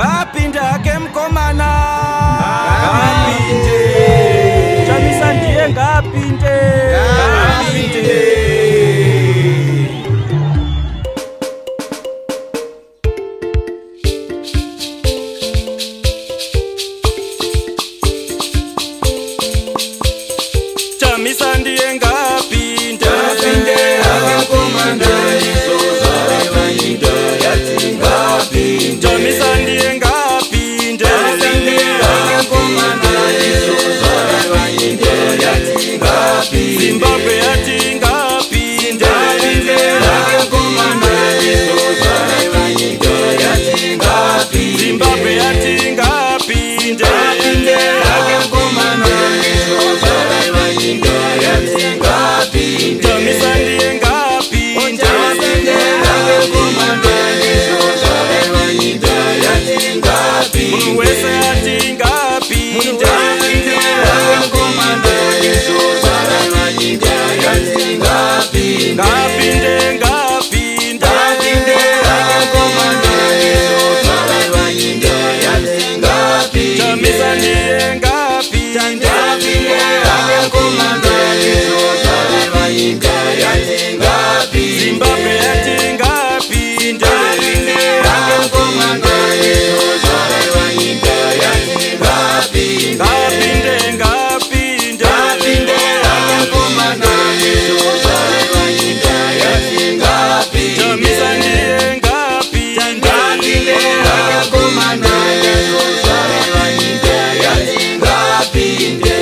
ngapinde ake mkomana ngapinde Chamisa ndiye ngapinde Chamisa ndiye ngapinde ake mkomana isozare vanyika yati ngapinde Chamisa ndiye ngapinde ake mkomana isozare vanyika yati ngapinde Zimbabwe yati ngapinde ake mkomana isozare vanyika yati ngapinde Zimbabwe yati ngapinde ake mkomana isozare vanyika yati ngapinde Chamisa ndiye ngapinde ake mkomana isozare vanyika yati ngapinde Munhu wese yati ngapinde ake mkomana isozare vanyika yati ngapinde Ngapinde ngapinde ake mkomana isozare vanyika yati ngapinde Chamisa ndiye ngapinde ake mkomana isozare vanyika yati ngapinde Zimbabwe yati ngapinde ake mkomana isozare vanyika yati ngapinde Ngapinde ngapinde ake mkomana isozare vanyika yati ngapinde Chamisa ndiye ngapinde ake mkomana isozare vanyika yati ngapinde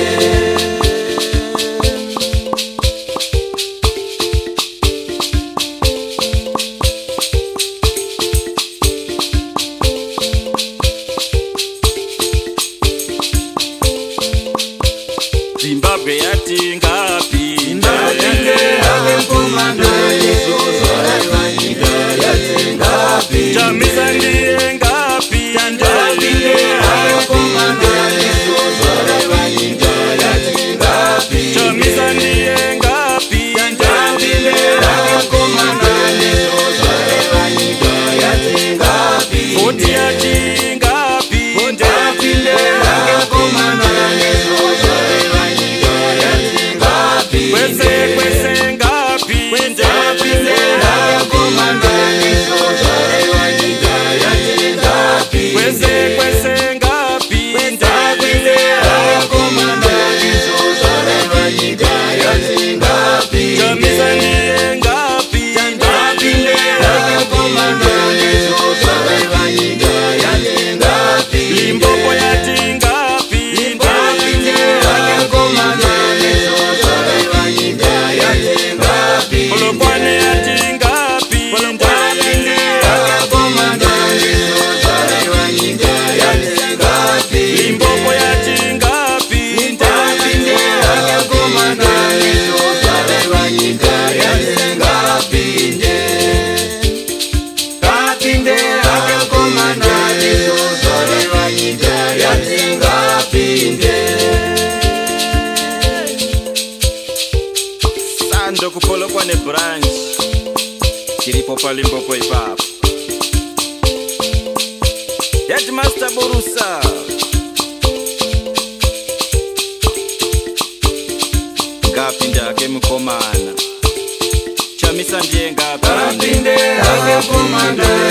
Zimbabwe yati ngapinde ake mkomana isozare vanyika yati ngapinde Chamisa ndiye ngapinde ake mkomana isozare vanyika yati ngapinde Chamisa ndiye ngapinde ake mkomana isozare vanyika yati ngapinde Voti yati ngapinde ake mkomana isozare vanyika yati ngapinde Kwese kwese ngapinde ake mkomana isozare vanyika yati ngapinde Kwese kwese ngapinde ake mkomana isozare vanyika yati ngapinde Chamisa ndiye ngapinde ake mkomana isozare vanyika yati ngapinde Limpopo yati ngapinde ake mkomana isozare vanyika yati ngapinde Polokwane yati ngapinde ake mkomana isozare vanyika yati ngapinde Limpopo yati ngapinde ake mkomana isozare vanyika yati ngapinde ngapinde ake mkomana isozare vanyika yati ngapinde Sando kupolokwane branch Chiripo pa Limpopo ipapo Headmaster Borusa Ngapinde ake mkomana Chamisa ndiye ngapinde ake mkomana